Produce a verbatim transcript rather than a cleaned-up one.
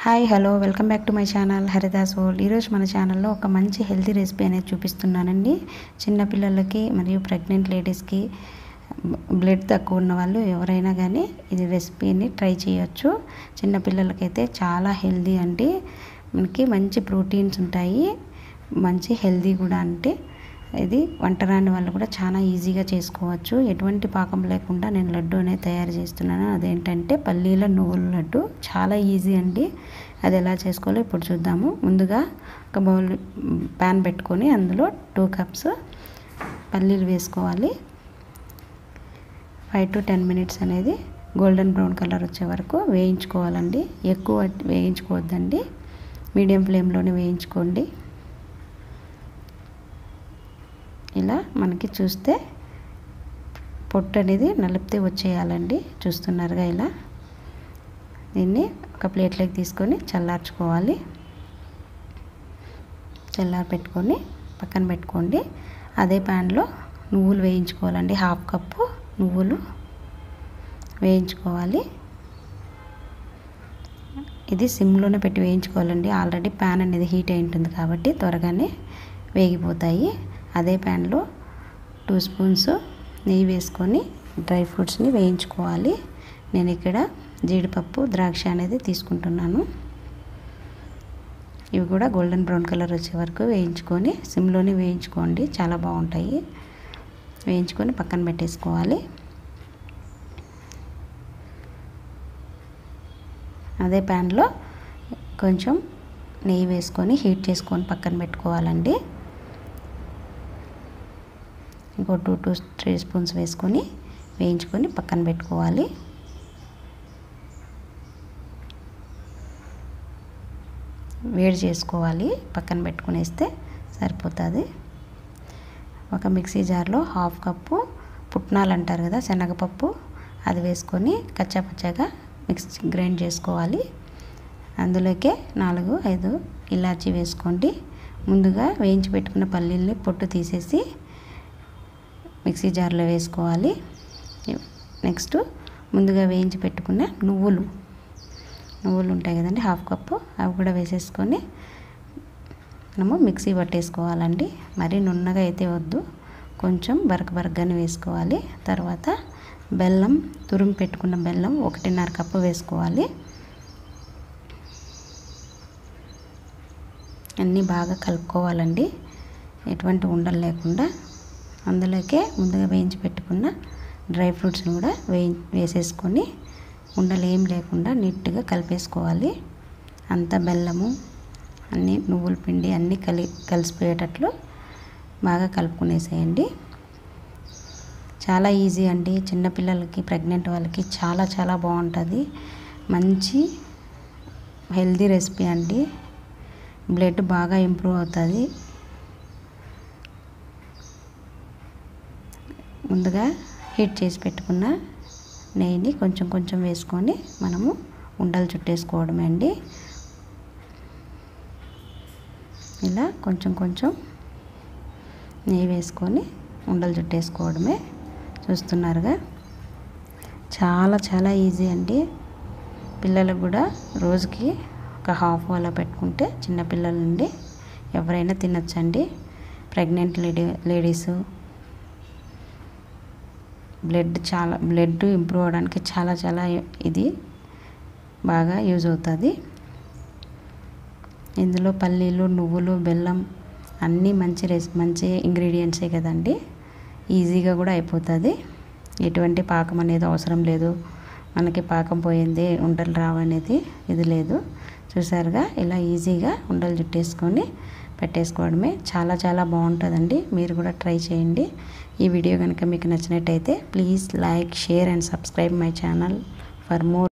Hi hello welcome back to my channel Haridas world. ఈరోజు మన ఛానల్లో ఒక మంచి హెల్తీ రెసిపీ అనేది చూపిస్తున్నానండి. చిన్నపిల్లలకి మరియు ప్రెగ్నెంట్ లేడీస్కి, బ్లడ్ తక్కువ ఉన్న వాళ్ళు ఎవరైనా కానీ ఇది రెసిపీని ట్రై చేయొచ్చు. చిన్నపిల్లలకైతే చాలా హెల్తీ అండి. మనకి మంచి ప్రోటీన్స్ ఉంటాయి, మంచి హెల్తీ కూడా. అంటే ఇది వంట రాని వాళ్ళు కూడా చాలా ఈజీగా చేసుకోవచ్చు. ఎటువంటి పాకం లేకుండా నేను లడ్డు అనేది తయారు చేస్తున్నాను. అదేంటంటే పల్లీల నువ్వుల లడ్డు. చాలా ఈజీ అండి. అది ఎలా చేసుకోవాలో ఇప్పుడు చూద్దాము. ముందుగా ఒక బౌల్ ప్యాన్ పెట్టుకొని అందులో టూ కప్స్ పల్లీలు వేసుకోవాలి. ఫైవ్ టు టెన్ మినిట్స్ అనేది గోల్డెన్ బ్రౌన్ కలర్ వచ్చే వరకు వేయించుకోవాలండి. ఎక్కువ వేయించుకోవద్దండి, మీడియం ఫ్లేమ్లోనే వేయించుకోండి. ఇలా మనకి చూస్తే పొట్టు అనేది నలిపితే వచ్చేయాలండి. చూస్తున్నారుగా ఇలా. దీన్ని ఒక ప్లేట్లోకి తీసుకొని చల్లార్చుకోవాలి. చల్లారి పెట్టుకొని పక్కన పెట్టుకోండి. అదే ప్యాన్లో నువ్వులు వేయించుకోవాలండి. హాఫ్ కప్పు నువ్వులు వేయించుకోవాలి. ఇది సిమ్లోనే పెట్టి వేయించుకోవాలండి. ఆల్రెడీ ప్యాన్ అనేది హీట్ అయి ఉంటుంది కాబట్టి త్వరగానే వేగిపోతాయి. అదే ప్యాన్లో టూ స్పూన్స్ నెయ్యి వేసుకొని డ్రై ఫ్రూట్స్ని వేయించుకోవాలి. నేను ఇక్కడ జీడిపప్పు, ద్రాక్ష అనేది తీసుకుంటున్నాను. ఇవి కూడా గోల్డెన్ బ్రౌన్ కలర్ వచ్చే వరకు వేయించుకొని సిమ్లోనే వేయించుకోండి, చాలా బాగుంటాయి. వేయించుకొని పక్కన పెట్టేసుకోవాలి. అదే ప్యాన్లో కొంచెం నెయ్యి వేసుకొని హీట్ చేసుకొని పక్కన పెట్టుకోవాలండి. ఇంకో టూ టూ త్రీ స్పూన్స్ వేసుకొని వేయించుకొని పక్కన పెట్టుకోవాలి. వేడి చేసుకోవాలి, పక్కన పెట్టుకునేస్తే సరిపోతుంది. ఒక మిక్సీ జార్లో హాఫ్ కప్పు పుట్నాలు అంటారు కదా, శనగపప్పు, అది వేసుకొని కచ్చాపచ్చాగా మిక్స్ గ్రైండ్ చేసుకోవాలి. అందులోకే నాలుగు ఐదు ఇలాచీ వేసుకోండి. ముందుగా వేయించి పెట్టుకున్న పల్లీల్ని పొట్టు తీసేసి మిక్సీ జార్లో వేసుకోవాలి. నెక్స్ట్ ముందుగా వేయించి పెట్టుకున్న నువ్వులు నువ్వులు ఉంటాయి కదండి, హాఫ్ కప్పు, అవి కూడా వేసేసుకొని మనము మిక్సీ పట్టేసుకోవాలండి. మరీ నున్నగా అయితే వద్దు, కొంచెం బరక బరకగానే వేసుకోవాలి. తర్వాత బెల్లం, తురుము పెట్టుకున్న బెల్లం ఒకటిన్నర కప్పు వేసుకోవాలి. అన్నీ బాగా కలుపుకోవాలండి, ఎటువంటి ఉండలు లేకుండా. అందులోకే ముందుగా వేయించి పెట్టుకున్న డ్రై ఫ్రూట్స్ని కూడా వేయి వేసేసుకొని ఉండలు ఏం లేకుండా నీట్గా కలిపేసుకోవాలి. అంతా బెల్లము, అన్నీ నువ్వుల పిండి అన్నీ కలి కలిసిపోయేటట్లు బాగా కలుపుకునేసేయండి. చాలా ఈజీ అండి. చిన్నపిల్లలకి, ప్రెగ్నెంట్ వాళ్ళకి చాలా చాలా బాగుంటుంది. మంచి హెల్తీ రెసిపీ అండి. బ్లడ్ బాగా ఇంప్రూవ్ అవుతుంది. ముందుగా హీట్ చేసి పెట్టుకున్న నెయ్యిని కొంచెం కొంచెం వేసుకొని మనము ఉండలు చుట్టేసుకోవడమే అండి. ఇలా కొంచెం కొంచెం నెయ్యి వేసుకొని ఉండలు చుట్టేసుకోవడమే. చూస్తున్నారుగా, చాలా చాలా ఈజీ అండి. పిల్లలకు కూడా రోజుకి ఒక హాఫ్ అలా పెట్టుకుంటే చిన్నపిల్లల నుండి ఎవరైనా తినచ్చండి. ప్రెగ్నెంట్ లేడీ లేడీసు బ్లడ్ చాలా బ్లడ్ ఇంప్రూవ్ అవ్వడానికి చాలా చాలా ఇది బాగా యూజ్ అవుతుంది. ఇందులో పల్లీలు, నువ్వులు, బెల్లం అన్నీ మంచి రెస్ మంచి ఇంగ్రీడియంట్సే కదండి. ఈజీగా కూడా అయిపోతుంది. ఎటువంటి పాకం అనేది అవసరం లేదు. మనకి పాకం పోయింది, ఉండలు రావనేది ఇది లేదు. చూసారుగా, ఇలా ఈజీగా ఉండలు చుట్టేసుకొని పెట్టేసుకోవడమే. చాలా చాలా బాగుంటుందండి. మీరు కూడా ట్రై చేయండి. ఈ వీడియో కనుక మీకు నచ్చినట్టయితే please like, share and subscribe my channel for more.